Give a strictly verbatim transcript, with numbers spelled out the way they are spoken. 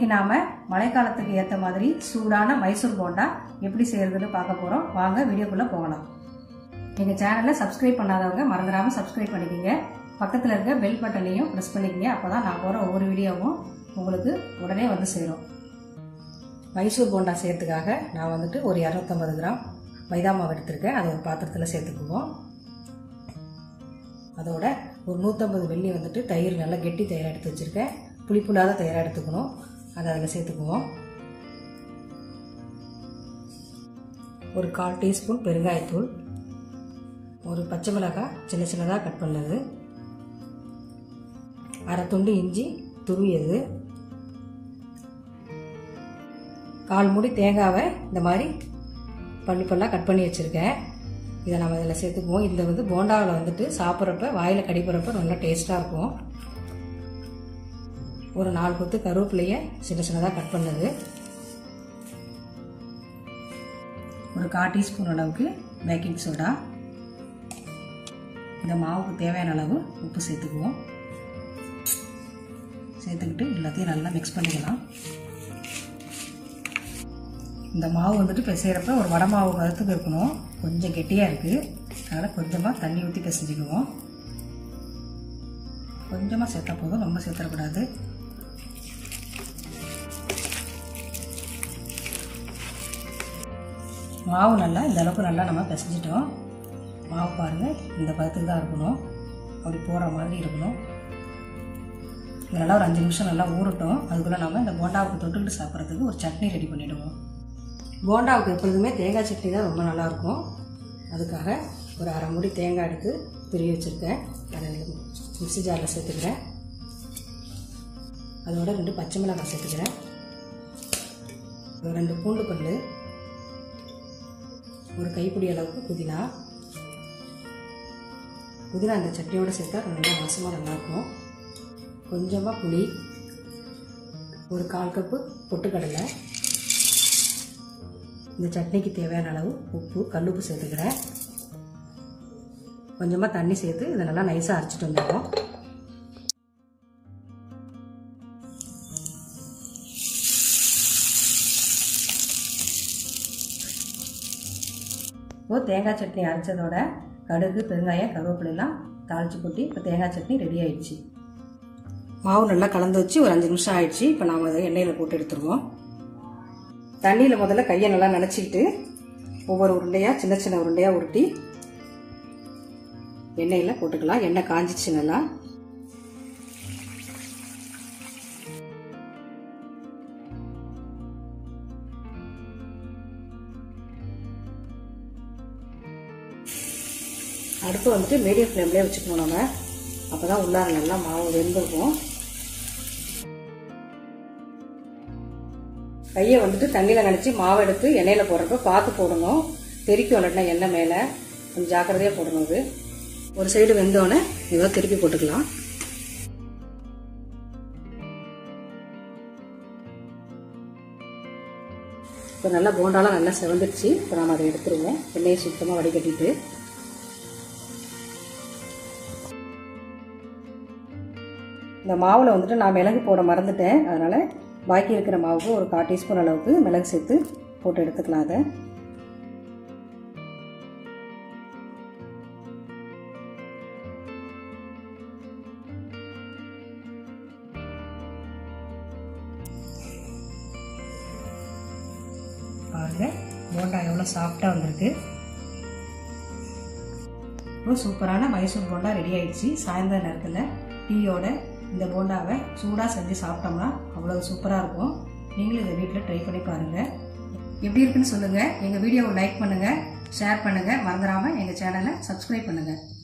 இன்னைக்கு நாம மழைக்காலத்துக்கு ஏற்ற மாதிரி சூடான மைசூர் போண்டா எப்படி செய்யறதுன்னு பார்க்க போறோம். வாங்க வீடியோக்குள்ள போகலாம். எங்க சேனலை சப்ஸ்கிரைப் பண்ணாதவங்க மறந்துடாம சப்ஸ்கிரைப் பண்ணிக்கங்க. பக்கத்துல இருக்க பெல் பட்டனையும் பிரஸ் பண்ணிக்கங்க. அப்பதான் நான் போற ஒவ்வொரு வீடியோவும் உங்களுக்கு உடனே வந்து சேரும். மைசூர் போண்டா செய்யறதுக்காக நான் வந்துட்டு ஒரு இரநூத்தம்பது கிராம் மைதா மாவு எடுத்திருக்கேன். அதை ஒரு பாத்திரத்தில் சேர்த்துக்குவோம். அதோட ஒரு நூற்றம்பது வெள்ளி வந்துட்டு தயிர் நல்லா கெட்டி தயிராக எடுத்து வச்சுருக்கேன். புளிப்புலாத தயிராக எடுத்துக்கணும். அதை அதில் சேர்த்துக்குவோம். ஒரு கால் டீஸ்பூன் பெருங்காயத்தூள், ஒரு பச்சை மிளகாய் சின்ன சின்னதாக கட் பண்ணது, அரை துண்டு இஞ்சி துருவியது, கால் மூடி தேங்காவை இந்த மாதிரி பல்லு பல்லாக கட் பண்ணி வச்சுருக்கேன். இதை நம்ம இதில் சேர்த்துக்குவோம். இந்த வந்து போண்டாவில் வந்துட்டு சாப்பிட்றப்ப வாயில் கடிப்படுறப்ப நல்லா டேஸ்ட்டாக இருக்கும். ஒரு நாலு கொத்து கருவேப்பிலையை சின்ன சின்னதாக கட் பண்ணது, ஒரு கால் டீஸ்பூன் அளவுக்கு பேக்கிங் சோடா, இந்த மாவுக்கு தேவையான அளவு உப்பு சேர்த்துக்குவோம். சேர்த்துக்கிட்டு எல்லாத்தையும் நல்லா மிக்ஸ் பண்ணிக்கலாம். இந்த மாவு வந்துட்டு பிசைகிறப்ப ஒரு வடை மாவு கருத்துக்கு இருக்கணும். கொஞ்சம் கெட்டியாக இருக்குது, அதனால் கொஞ்சமாக தண்ணி ஊற்றி பிசைஞ்சிக்குவோம். கொஞ்சமாக சேர்த்தா போதும், ரொம்ப சேர்த்துடக்கூடாது. மாவு நல்லா இந்த அளவுக்கு நல்லா நம்ம பிசைஞ்சிட்டோம். மாவு பாருங்கள், இந்த பதத்துக்கு தான் இருக்கணும். அப்படி போகிற மாதிரி இருக்கணும். இது நல்லா ஒரு அஞ்சு நிமிஷம் நல்லா ஊறட்டும். அதுக்குள்ளே நம்ம இந்த போண்டாவுக்கு தொட்டுக்கிட்டு சாப்பிட்றதுக்கு ஒரு சட்னி ரெடி பண்ணிவிடுவோம். போண்டாவுக்கு எப்பொழுதுமே தேங்காய் சட்னி தான் ரொம்ப நல்லாயிருக்கும். அதுக்காக ஒரு அரை மூடி தேங்காய் எடுத்து துருவி வச்சுருக்கேன். அதை மிக்ஸி ஜாரில் சேர்த்துக்கிறேன். அதோட ரெண்டு பச்சை மிளகாய் சேர்த்துக்கிறேன். ரெண்டு பூண்டு பல், ஒரு கைப்பிடி அளவுக்கு புதினா. புதினா இந்த சட்னியோடு சேர்த்தா நல்லா வாசமாக நல்லாயிருக்கும். கொஞ்சமாக புளி, ஒரு கால் கப்பு பொட்டுக்கடலை, இந்த சட்னிக்கு தேவையான அளவு உப்பு, கல்லுப்பு சேர்த்துக்கிறேன். கொஞ்சமாக தண்ணி சேர்த்து இதை நல்லா நைஸாக அரைச்சிட்டு வந்துடுவோம். இப்போ தேங்காய் சட்னி அரைச்சதோட கடுகு, பெருங்காயம், கருவேப்பிலாம் தாளித்து கொட்டி இப்போ தேங்காய் சட்னி ரெடி ஆயிடுச்சு. மாவு நல்லா கலந்து வச்சு ஒரு அஞ்சு நிமிஷம் ஆயிடுச்சு. இப்போ நாம் அதை எண்ணெயில் போட்டு எடுத்துருவோம். தண்ணியில் முதல்ல கையை நல்லா நனைச்சிக்கிட்டு ஒவ்வொரு உருண்டையாக சின்ன சின்ன உருண்டையாக உருட்டி எண்ணெயில் போட்டுக்கலாம். எண்ணெய் காஞ்சிச்சு நல்லா. அடுப்பு வந்துட்டு மீடியம் ஃப்ளேம்லேயே வச்சுக்கணும் நம்ம. அப்போ தான் உள்ளார நல்லா மாவு வெந்திருக்கும். கையை வந்துட்டு தண்ணியில் நினச்சி மாவு எடுத்து எண்ணெயில் போடுறப்ப பார்த்து போடணும். தெறிக்கும் இல்லைன்னா எண்ணெய் மேலே கொஞ்சம் ஜாக்கிரதையாக போடணும். இது ஒரு சைடு வெந்தோடனே ஏதோ திருப்பி போட்டுக்கலாம். இப்போ நல்லா போண்டாலாம் நல்லா செவந்துடுச்சு. இப்போ நாம் அதை எடுத்துருவோம். எண்ணெயை சுத்தமாக வடிகட்டிட்டு இந்த மாவில் வந்துட்டு நான் மிளகு போட மறந்துட்டேன். அதனால் பாக்கி இருக்கிற மாவுக்கு ஒரு கால் டீஸ்பூன் அளவுக்கு மிளகு சேர்த்து போட்டு எடுத்துக்கலாம். அதை பாருங்க, போண்டா எவ்வளோ சாஃப்டாக வந்திருக்கு. ரொம்ப சூப்பரான மைசூர் போண்டா ரெடி ஆயிடுச்சு. சாயந்தர நேரத்தில் டீயோட இந்த போண்டாவை சூடாக செஞ்சு சாப்பிட்டோம்னா அவ்வளோ சூப்பராக இருக்கும். நீங்களும் இதை வீட்டில் ட்ரை பண்ணி பாருங்கள். எப்படி இருக்குன்னு சொல்லுங்கள். எங்கள் வீடியோவை லைக் பண்ணுங்கள், ஷேர் பண்ணுங்கள். மறந்துடாமல் எங்கள் சேனலை சப்ஸ்கிரைப் பண்ணுங்கள்.